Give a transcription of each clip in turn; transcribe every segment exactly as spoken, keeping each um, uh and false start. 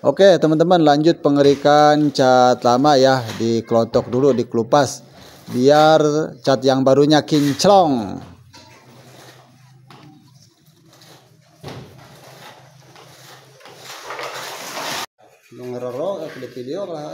Oke teman-teman, lanjut pengerikan cat lama ya, dikelotok dulu, dikelupas biar cat yang barunya kinclong. Ngeroro ke video lah.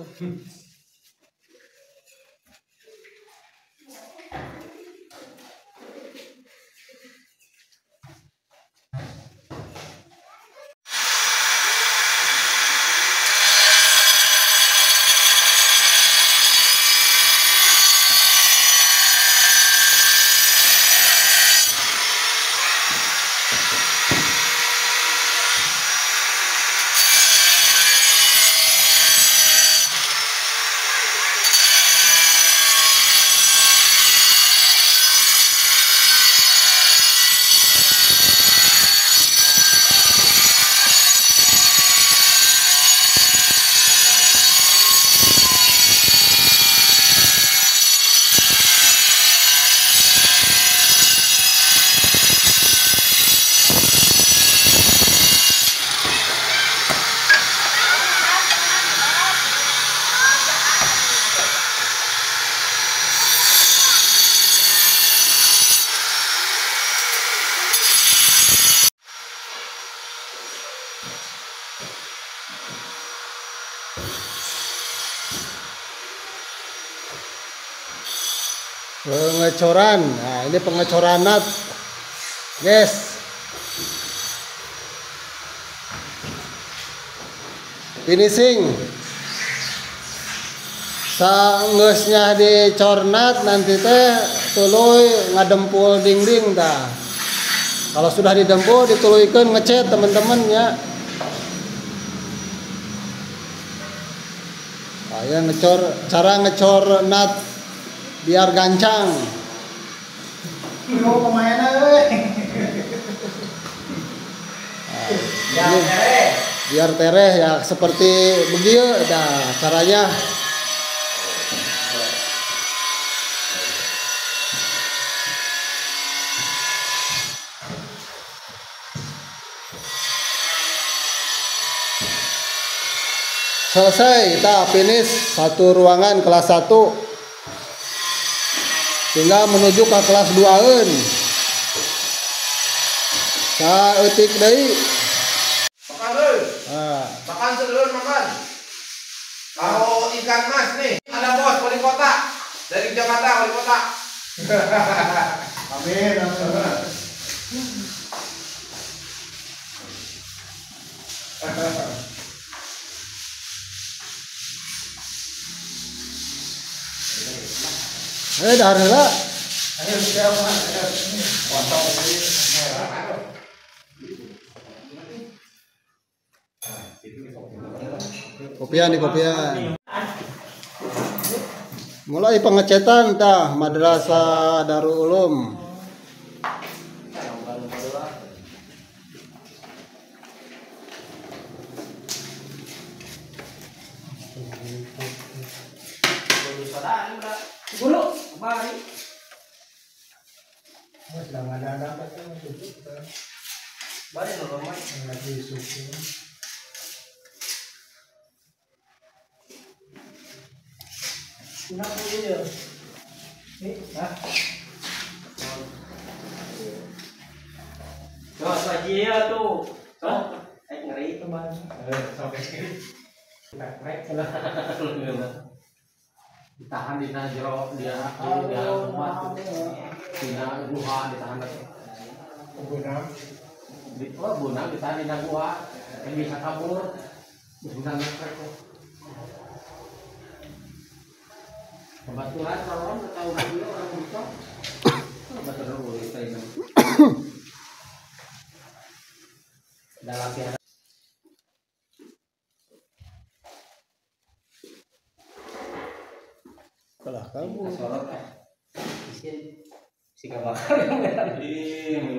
Pengecoran, nah ini pengecoran nut, guys. Finishing, sangesnya dicor nut nanti teh tuluy ngadempul dinding dah. Kalau sudah didempul dituluykeun ngecat teman-teman ya. Saya ngecor, cara ngecor nut biar gancang. Mau kemana euy? Biar tereh. Biar tereh ya seperti begitu dah caranya. Selesai, kita finish satu ruangan kelas satu. Tinggal menuju ke kelas dua eun. Saeutik deui. Makan dulu. Ah. Makan sedulur makan. Kalau ikan mas nih, ada bos wali kota dari Jakarta, wali kota. Amin, amin. Eh dah heula. Ayo kita makan. Potong ini merah. Kopian di kopian. Mulai pengecetan tah Madrasah Darul Ulum. Guru, mari. Sedang ada apa kan tutup kan. Balik lo rumah. Lagi susu. Kenapa dia? Nih, ah. Tuh, lagi ya tuh. Tuh, eh ngeri teman. Eh, sampai sini. Rek lah. Ditahan di jero dia di dalam rumah. Tina gua ditahan. Guna. Di oh guna ditahan di gua. Yang bisa kabur. Bukan mereka kok. Kebetulan kalau orang tahu dia orang buta. Betul boleh kita ini. Dalam tiada. Kalah kamu. Sorot eh. Miskin si kabakar yang merah.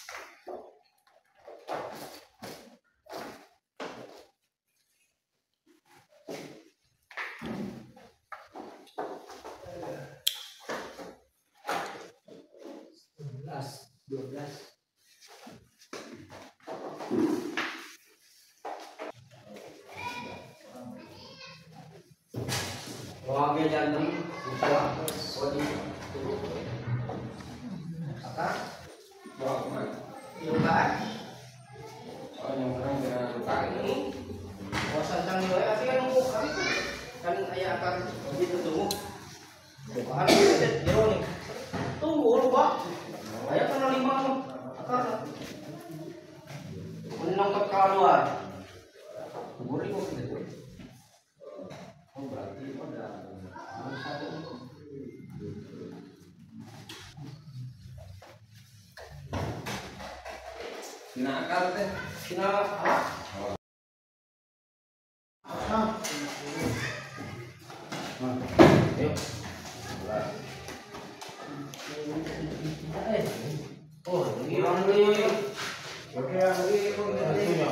dua belas Pemambil jantung, buka, body, apa? Bawa kemana? Luka. Oh, yang sekarang kena luka ini. Puasa sang dua, tapi kan empuk kali itu. Kan ayah akan begitu tunggu. Bahan itu jero nih. Tunggu lupa. Ayah kena lima nih. Akar. Menangkap kalah dua. Boleh kok gitu. Oh berarti pada harus ada. Kena akal teh. Kena apa? Ah. Yuk. Oh, ini orang ini. Oke, ini.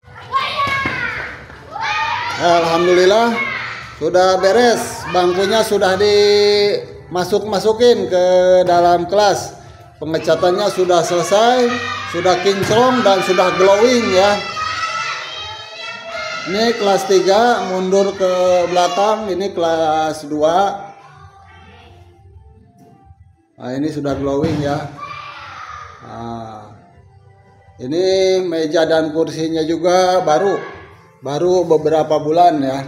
Alhamdulillah sudah beres, bangkunya sudah dimasuk-masukin ke dalam kelas. Pengecatannya sudah selesai, sudah kinclong dan sudah glowing ya. Ini kelas tiga, mundur ke belakang, ini kelas dua. Nah, ini sudah glowing ya. Nah, ini meja dan kursinya juga baru. Baru beberapa bulan ya.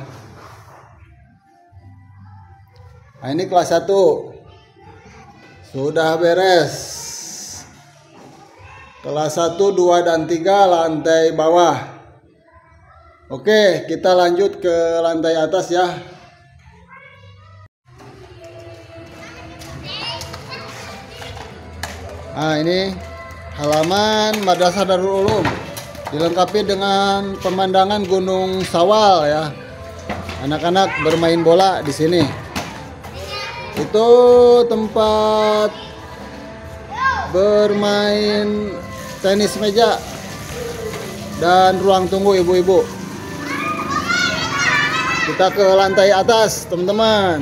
Nah, ini kelas satu sudah beres. Kelas satu, dua, dan tiga lantai bawah. Oke, kita lanjut ke lantai atas ya. Nah, ini halaman Madrasah Darul Ulum. Dilengkapi dengan pemandangan Gunung Sawal ya. Anak-anak bermain bola di sini. Itu tempat bermain tenis meja dan ruang tunggu ibu-ibu. Kita ke lantai atas, teman-teman.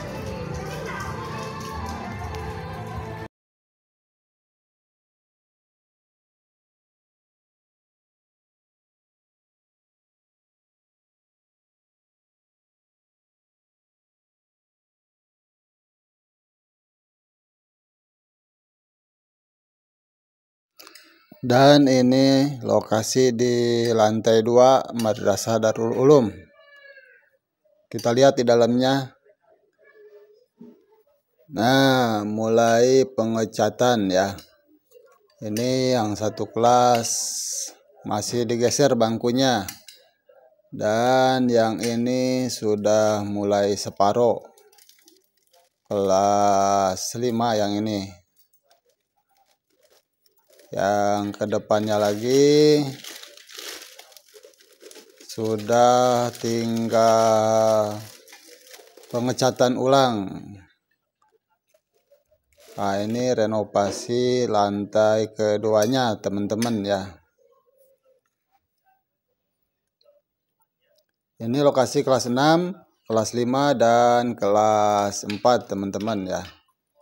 Dan ini lokasi di lantai dua Madrasah Darul Ulum. Kita lihat di dalamnya. Nah, mulai pengecatan ya. Ini yang satu kelas masih digeser bangkunya. Dan yang ini sudah mulai separuh. Kelas lima yang ini. Yang kedepannya lagi sudah tinggal pengecatan ulang. Nah, ini renovasi lantai keduanya teman-teman ya. Ini lokasi kelas enam, kelas lima, dan kelas empat teman-teman ya.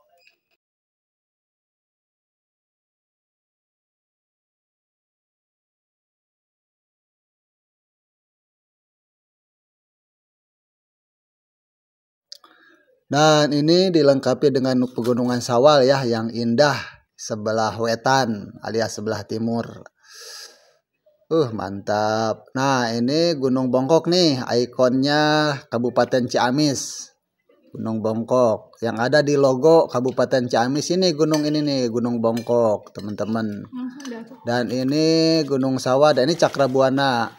Dan ini dilengkapi dengan pegunungan Sawal ya, yang indah sebelah wetan alias sebelah timur. Uh mantap. Nah, ini Gunung Bongkok nih, ikonnya Kabupaten Ciamis. Gunung Bongkok yang ada di logo Kabupaten Ciamis ini, gunung ini nih, Gunung Bongkok teman-teman. Dan ini Gunung Sawal, dan ini Cakrabuana.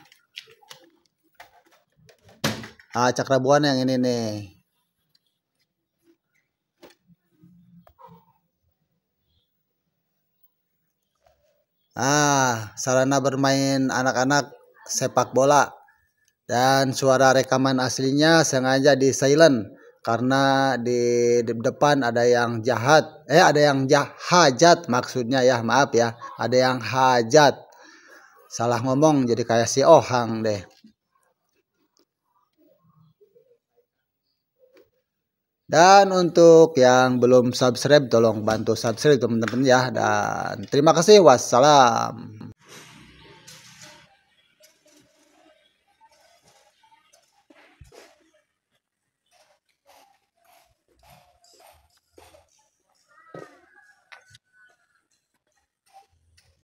Ah, Cakrabuana yang ini nih. Ah, sarana bermain anak-anak sepak bola. Dan suara rekaman aslinya sengaja di silent karena di, di depan ada yang jahat. Eh, ada yang jah, hajat maksudnya ya, maaf ya. Ada yang hajat. Salah ngomong jadi kayak si Ohang deh. Dan untuk yang belum subscribe, tolong bantu subscribe teman-teman ya. Dan terima kasih, wassalam.